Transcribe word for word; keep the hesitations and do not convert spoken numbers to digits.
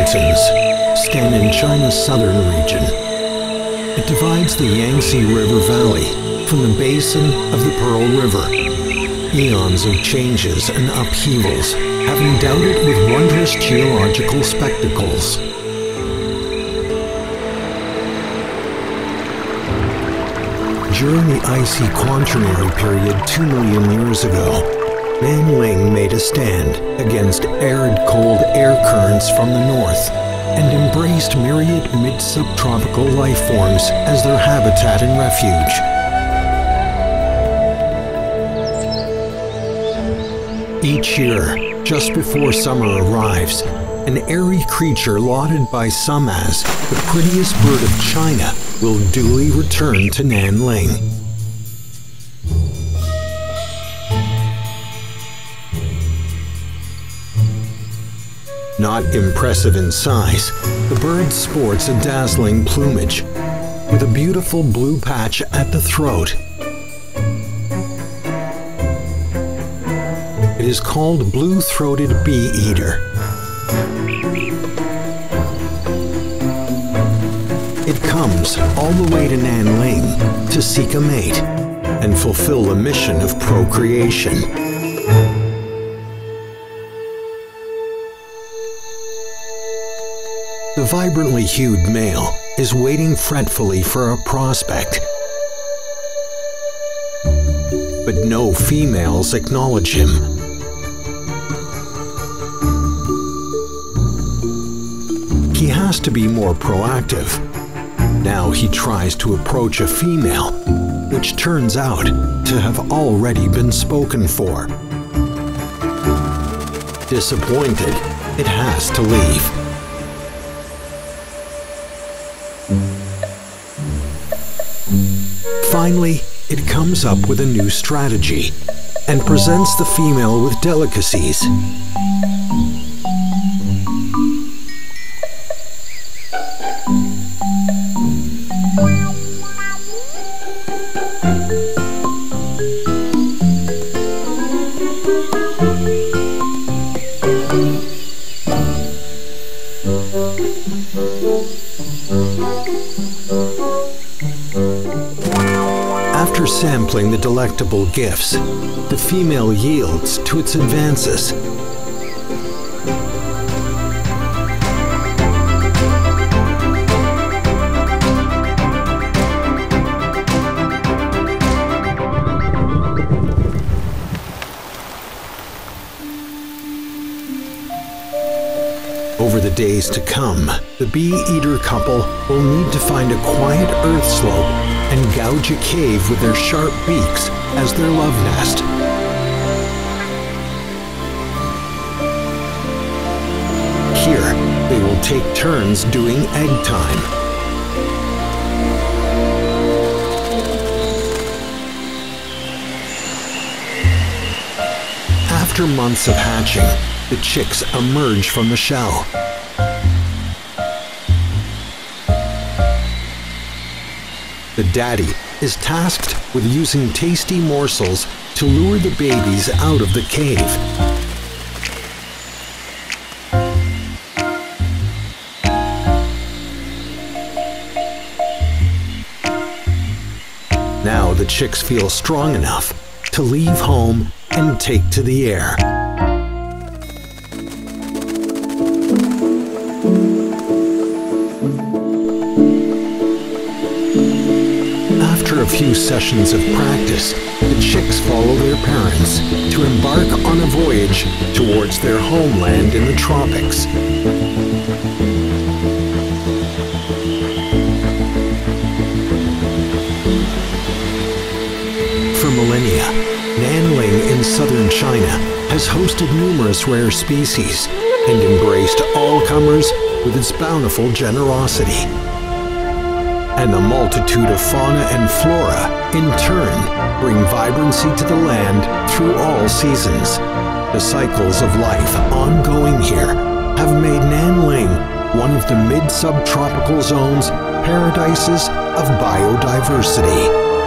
Mountains stand in China's southern region. It divides the Yangtze River Valley from the basin of the Pearl River. Eons of changes and upheavals have endowed it with wondrous geological spectacles. During the icy Quaternary period two million years ago, Nanling made a stand against arid cold air currents from the north and embraced myriad mid-subtropical life forms as their habitat and refuge. Each year, just before summer arrives, an airy creature lauded by some as the prettiest bird of China will duly return to Nanling. Not impressive in size, the bird sports a dazzling plumage with a beautiful blue patch at the throat. It is called blue-throated bee-eater. It comes all the way to Nanling to seek a mate and fulfill the mission of procreation. The vibrantly hued male is waiting fretfully for a prospect, but no females acknowledge him. He has to be more proactive. Now he tries to approach a female, which turns out to have already been spoken for. Disappointed, it has to leave. Finally, it comes up with a new strategy and presents the female with delicacies. After sampling the delectable gifts, the female yields to its advances. Over the days to come, the bee-eater couple will need to find a quiet earth slope and gouge a cave with their sharp beaks as their love nest. Here, they will take turns doing egg time. After months of hatching, the chicks emerge from the shell. The daddy is tasked with using tasty morsels to lure the babies out of the cave. Now the chicks feel strong enough to leave home and take to the air. After a few sessions of practice, the chicks follow their parents to embark on a voyage towards their homeland in the tropics. For millennia, Nanling in southern China has hosted numerous rare species and embraced all comers with its bountiful generosity. And the multitude of fauna and flora, in turn, bring vibrancy to the land through all seasons. The cycles of life ongoing here have made Nanling one of the mid-subtropical zone's paradises of biodiversity.